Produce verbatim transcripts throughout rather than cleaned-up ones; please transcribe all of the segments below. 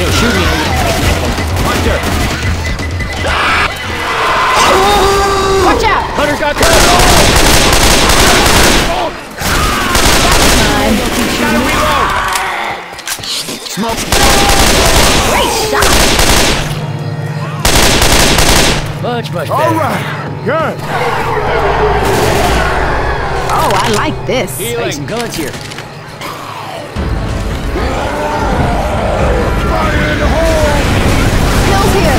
can't shoot me. Hunter! Watch out! Hunter's got cover! Time. Gotta reload! Smoke! Great shot! Much, much better. All right, good. Oh, I like this. Healing. Some guns here. Fire in the hole. Kills here.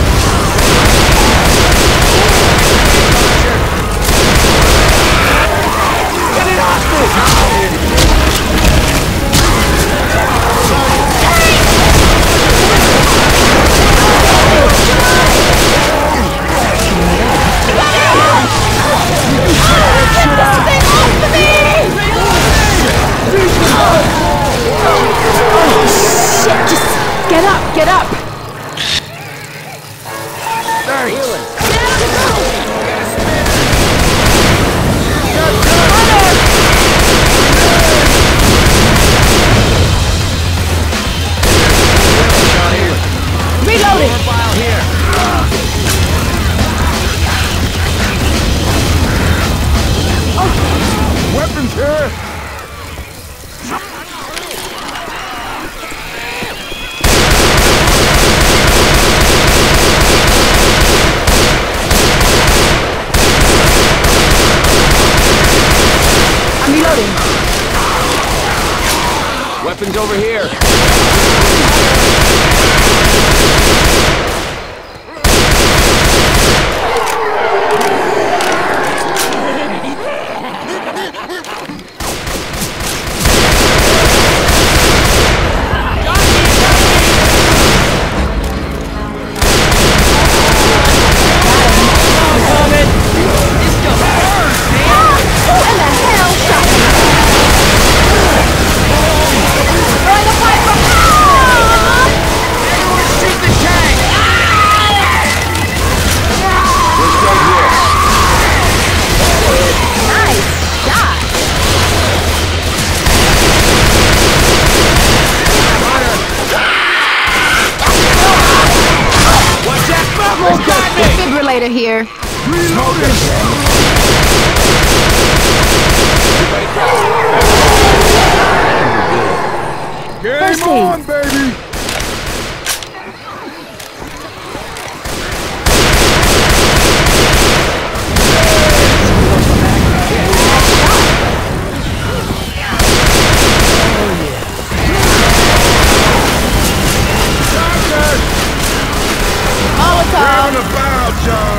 Get it hostage. Shit, just get up, get up. Reloading. Weapons here. I'm reloading. Weapons over here. Defibrillator here. Game on, baby. Molotov. Round about, John.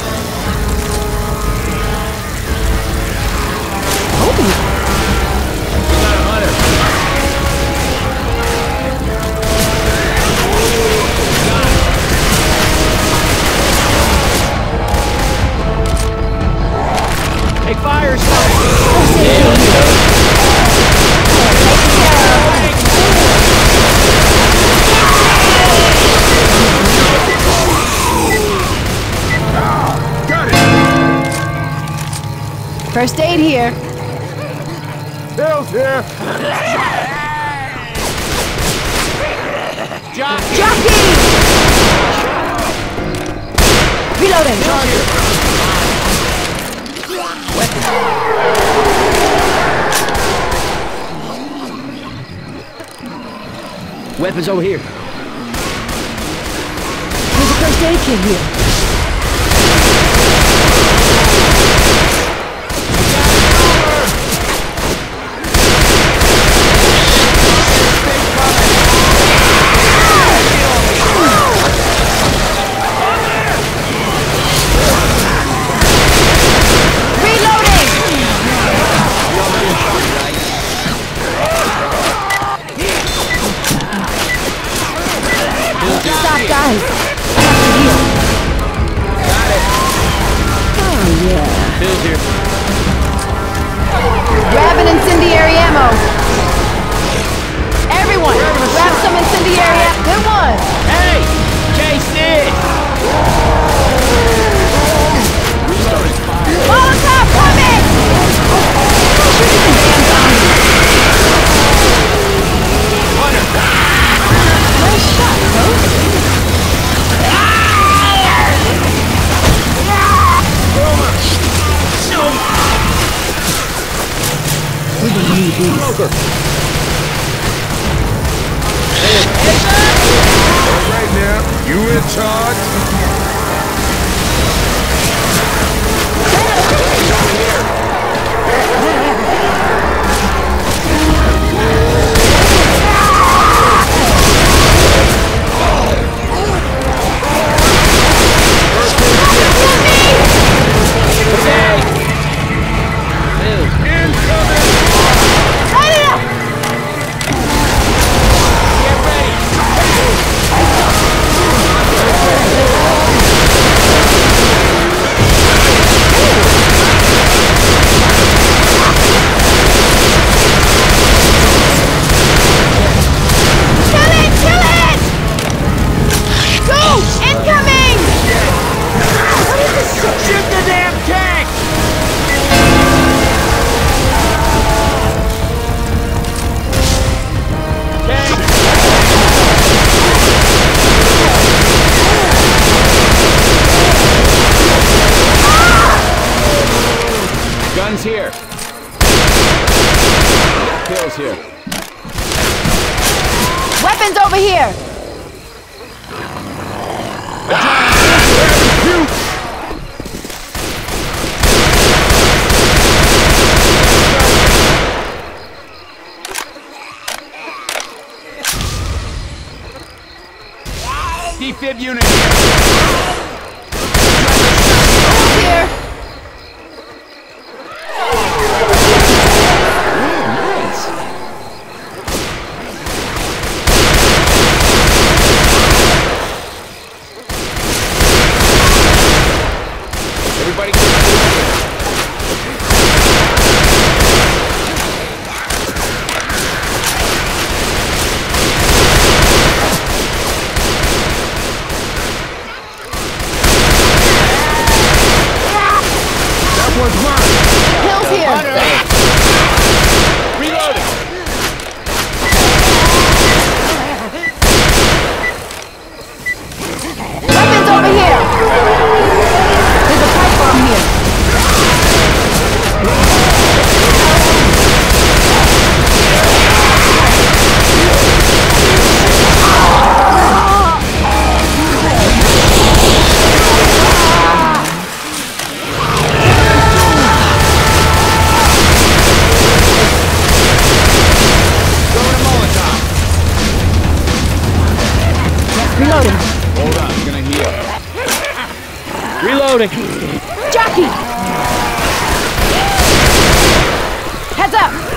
Oh. We got a hunter. Hey, fire, First aid here. Bill's here. Jockey! Jockey! Reloading. Weapons over here. There's a first aid kit here. Stop, guys. Got it. Oh, yeah. Bill's here. Grab an incendiary ammo. Everyone, grab some incendiary ammo. Good one. Hey! Chase it! Molotov coming! Shooting the damn zombie. Hunter! Nice shot, folks. Joker. All right now, you in charge? Guns here. Kills here. Weapons over here. Defib unit here. Here. Everybody get ready. That one's mine. Hills here. Reloading. Weapons over here. There's a pipe bomb here. Reloading. Hold on, I'm gonna heal. Reloading. Jockey. Heads up.